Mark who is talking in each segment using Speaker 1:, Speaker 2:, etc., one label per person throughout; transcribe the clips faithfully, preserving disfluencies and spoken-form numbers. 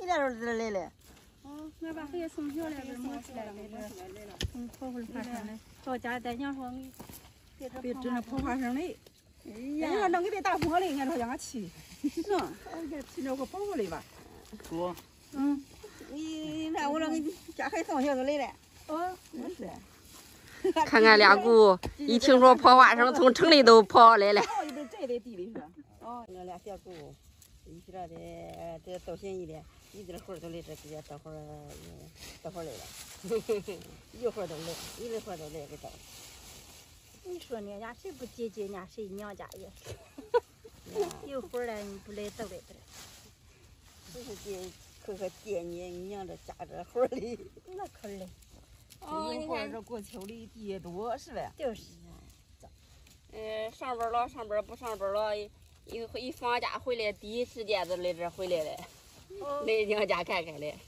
Speaker 1: 年时候这来了。
Speaker 2: 嗯，俺把黑从小来这摸起来来着，从跑回爬上来，到家再娘说你
Speaker 3: 别真的跑爬上来。哎呀，能给别打破了，俺说让俺骑。是啊，俺骑着个跑过来吧。
Speaker 1: 哥。
Speaker 3: 嗯。
Speaker 1: 你看我那个家还从小都来了。
Speaker 3: 哦，我是。
Speaker 4: 看俺俩姑，一听说跑花生，从城里都跑来了。
Speaker 3: 哦，有点栽在地里是。
Speaker 1: 哦，俺俩小姑，一起来的，这倒闲一点，一点活都来这，直接倒会儿，倒会儿来了。一会儿都来，一点活都来给倒。
Speaker 2: 你说呢？家谁不接接人家谁娘家也是。有活了你不来倒来这。
Speaker 1: 就是接，可可接你娘这家这活里。
Speaker 2: 那可嘞。
Speaker 3: 哦，一会儿这过秋里地也多是呗？
Speaker 2: 就是。
Speaker 4: 嗯，上班了，上班不上班了，一一放假回来，第一时间都来这回来了，来娘家看看来。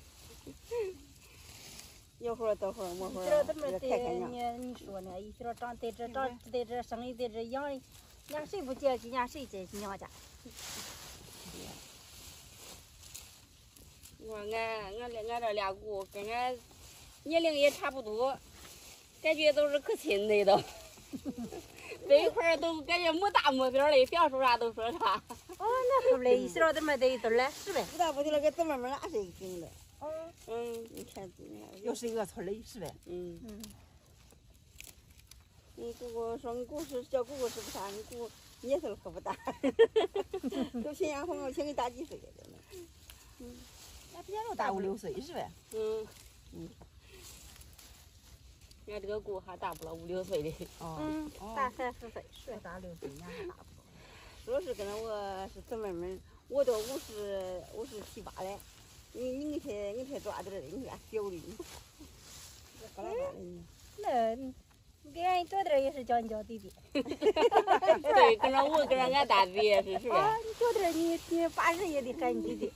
Speaker 1: 有会儿倒会儿，没会
Speaker 2: 儿
Speaker 1: 这看看娘。
Speaker 2: 你你说呢？一说长在这，长在这，生意在这养，人家谁不接去，人家谁接去娘家？
Speaker 4: 我俺俺俺这俩姑跟俺年龄也差不多，感觉都是可亲的都。在一块儿都感觉没大没小的，想说啥都说啥。
Speaker 2: 哦，那可不嘞，一小子们在一堆儿嘞，是呗？
Speaker 1: 不大不小了，给姊妹们哪谁跟的？
Speaker 2: 哦，
Speaker 1: 嗯，你看，
Speaker 3: 又是一个村里是呗？
Speaker 1: 嗯嗯。你姑姑说你姑是小姑姑是不大，你姑年岁可不大，都亲家朋友亲你大几岁了呢？
Speaker 3: 嗯，那比俺大五六岁是呗？
Speaker 4: 嗯嗯。俺这个姑还大不了五六岁的。
Speaker 2: 哦。嗯，大三四岁，是大六岁，俺还大不了。
Speaker 1: 说是跟着我是姊妹们，我都五十五十七八了，你你才你才抓点儿的，你俩小的，巴拉巴的呢。
Speaker 2: 那你跟俺小点也是叫你叫弟弟。
Speaker 4: 对，跟着我跟着俺大弟也是，是吧？
Speaker 2: 啊，你小点你你八十也得喊你弟弟。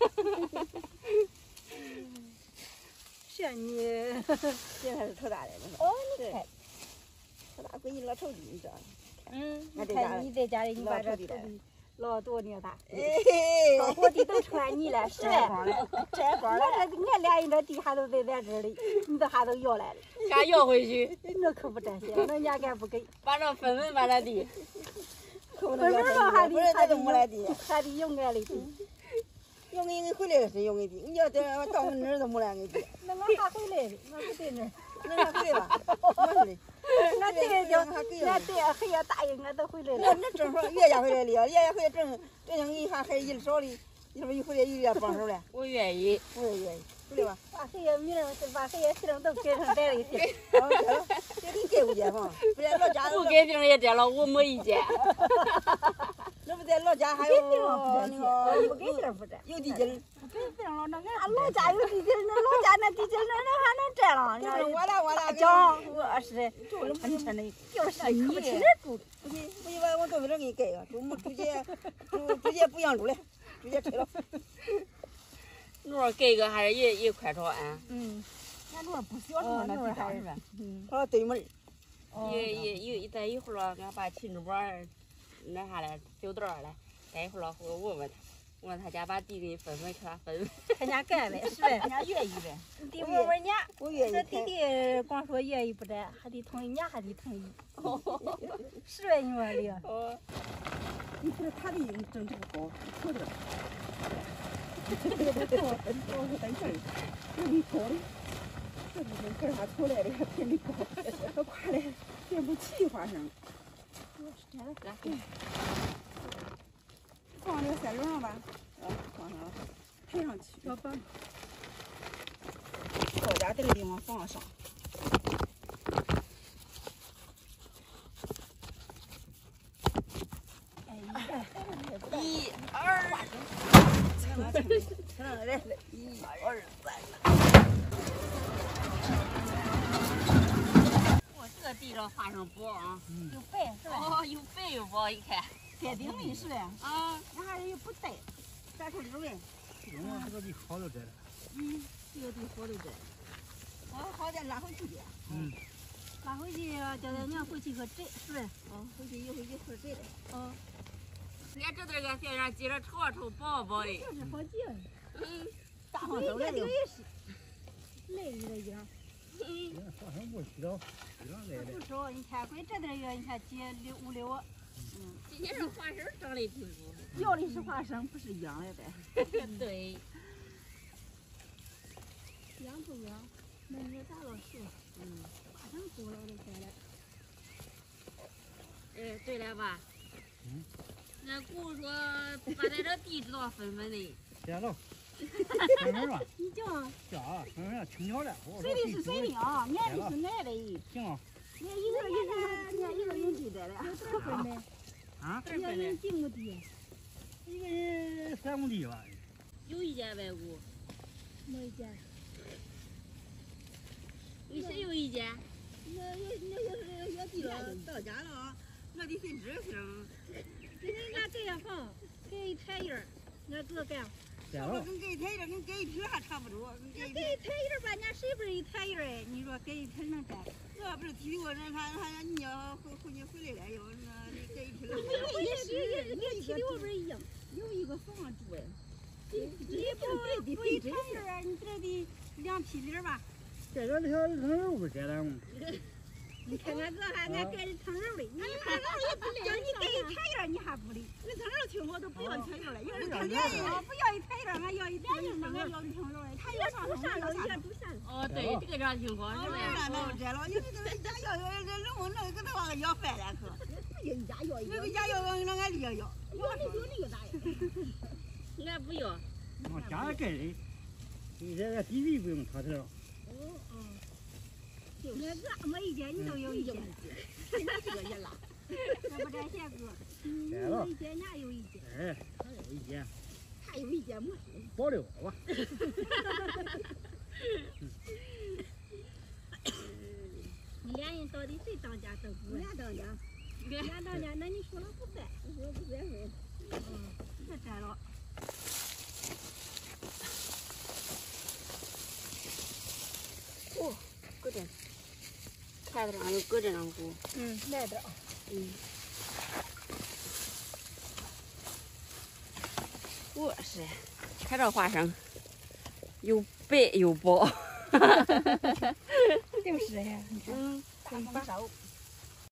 Speaker 2: 是你，
Speaker 1: 现在是头大的了。
Speaker 2: 哦，你看，
Speaker 1: 头大闺女老瞅你知道？
Speaker 2: 嗯，你看你在家里，你把这土地老多年大，到我地都成俺你了，是呗？摘光了，俺俺俩人这地还都在咱这里，你这还都要来了，
Speaker 4: 还要回去？
Speaker 2: 那可不沾些，那人家敢不给？
Speaker 4: 把这分分把这地，
Speaker 2: 分分吧还得还得
Speaker 1: 没来地，
Speaker 2: 还得有俺的地。
Speaker 1: 要给你回来的是有俺地，你要到到我那儿都没来俺地。
Speaker 2: 那我还回来的，我不在那儿。
Speaker 1: 那还回来吧？没事的。
Speaker 2: 俺对叫，俺对还要答应，俺都回来了。
Speaker 1: 那那正好月家回来了，月家回来正正像一下还一少的，你说一回来一月帮手了。
Speaker 4: 我愿意，
Speaker 1: 我也愿意，对吧？
Speaker 2: 把黑爷名儿，把黑爷姓都改成咱的姓。
Speaker 1: 哦，对了，这给你盖过街坊，不然老家
Speaker 4: 不改名也摘了，我没意见。
Speaker 1: 那不在老家还有
Speaker 2: 那个不给姓不摘，
Speaker 1: 有地界儿。
Speaker 2: 不给姓了，那俺老家有地界儿，那老家那地界儿那那还能摘了？
Speaker 1: 就是我啦我啦，
Speaker 2: 讲我是住了很沉的，就是你不起来住。
Speaker 1: 不行不行，我我到那给你盖个，就直接就直接不让住了，直接拆了。
Speaker 4: 路儿盖个还是一一块朝安。
Speaker 3: 嗯，俺路儿不小，路儿那地方是呗？
Speaker 1: 嗯，跑到对门
Speaker 4: 儿。一一一再一会儿了，俺把秦主管那啥嘞，丢道儿嘞，待一会儿了，我问问他，问他家把地给分分，给他分。
Speaker 2: 他家干呗，是呗？
Speaker 3: 人家愿意呗。
Speaker 2: 弟问问娘，
Speaker 1: 我愿意。
Speaker 2: 这弟弟光说愿意不摘，还得同意，娘还得同意。是呗，你说的。
Speaker 4: 哦。
Speaker 3: 你看他的整这个高，瞅着。这个这高很高是很正，这里高的，这不是干啥出来的，还偏的高，都快来，对不起花生。放这个三轮上吧，啊，放上了，抬上去。要放。到家这个地方放上。
Speaker 2: 哎呀，
Speaker 4: 一二，
Speaker 1: 成了成了成了来，一二三。
Speaker 4: 我这地上花生薄啊，
Speaker 2: 有白是吧？
Speaker 4: 哦，有白有薄，一看。
Speaker 3: 盖顶的是呗？
Speaker 4: 啊，
Speaker 2: 那还是不带，
Speaker 1: 咱说这个，
Speaker 5: 我这个地好了摘了。
Speaker 2: 嗯，这个地好了摘。
Speaker 1: 我好再拉回去的。
Speaker 5: 嗯。
Speaker 2: 拉回去，叫咱娘回去可摘，是呗？
Speaker 1: 嗯，回去一会一会儿摘的。
Speaker 2: 嗯。
Speaker 4: 俺这点个线上接着瞅瞅薄薄的。
Speaker 2: 就是好接。
Speaker 4: 嗯。
Speaker 1: 大黄
Speaker 3: 放手来就。
Speaker 2: 累了一样。
Speaker 5: 花生不洗澡，洗澡来的。
Speaker 2: 不少，你看，归这点月，你看几六五六。
Speaker 4: 嗯，今年这花生长得挺多。
Speaker 3: 要的是花生，不是秧了呗。
Speaker 4: 对。
Speaker 2: 秧不秧，那你咋老说？
Speaker 4: 嗯。
Speaker 2: 花生多了的该了。
Speaker 4: 哎，对了吧？
Speaker 5: 嗯。
Speaker 4: 那姑说把咱这地知道分分的。
Speaker 5: 知道。分分吧。
Speaker 2: 你叫。
Speaker 5: 叫啊，分分听巧了。
Speaker 3: 谁的是谁的啊？俺的是俺的。
Speaker 5: 行啊。
Speaker 3: 俺一个一个，俺一个人记得了。
Speaker 2: 有多少分的？
Speaker 5: 啊？
Speaker 2: 一个人几亩地？
Speaker 5: 一个人三亩地吧。
Speaker 4: 有意见呗，姑？
Speaker 2: 没意见。
Speaker 4: 你谁有意见？
Speaker 1: 那那要要要地了，到家了啊，我得分支行。
Speaker 2: 今天俺盖上房，盖一菜叶儿，俺哥干。
Speaker 1: 我跟盖一菜叶跟盖一皮还差不多。
Speaker 2: 盖一菜叶吧，俺谁不是一菜叶哎？你说盖一皮能干？
Speaker 1: 我不是提过人，他他你要后后年回来了，要那你盖一皮了。
Speaker 2: 也是，你提的我不是一样。
Speaker 3: 有一个房住哎。
Speaker 2: 你不不一菜叶儿，你这得两皮粒吧？
Speaker 5: 盖个条藤肉不盖了吗？
Speaker 2: 你看俺哥还俺盖的藤肉的，你看叫你盖一菜叶你还不理？
Speaker 1: 那藤肉听说都不要菜叶了，要是
Speaker 2: 他连我不要一菜叶，俺要一连叶，俺要一藤肉的。他要上山了，也都下了。
Speaker 4: 哦，对，这个让听说是
Speaker 1: 不然没有摘了，因为这个家要要这龙那个那把要饭了可。
Speaker 3: 人家要一
Speaker 1: 那个家要要那俺爹要。
Speaker 3: 要你有那个咋样？
Speaker 4: 俺不要。
Speaker 5: 往家里盖的，你这个地皮不用掏头。
Speaker 2: 哦哦。俺哥没意见，你都有意见。
Speaker 3: 你这个也拉。
Speaker 2: 咱不沾些哥，你有意见，俺有意见。
Speaker 5: 哎，他有意见。
Speaker 3: 他有意见没事。
Speaker 5: 保留吧。
Speaker 2: 你俩人到底谁当家挣主？
Speaker 3: 俺当家。
Speaker 2: 俺当家，那你说了不算。
Speaker 3: 我说不算分。
Speaker 2: 嗯，别摘了。
Speaker 4: 哦，搁这，筷子上有搁这张菇。
Speaker 2: 嗯，来点。
Speaker 4: 嗯。哇塞，看这花生，又白又薄。
Speaker 2: 就是呀，
Speaker 4: 嗯，
Speaker 3: 很少。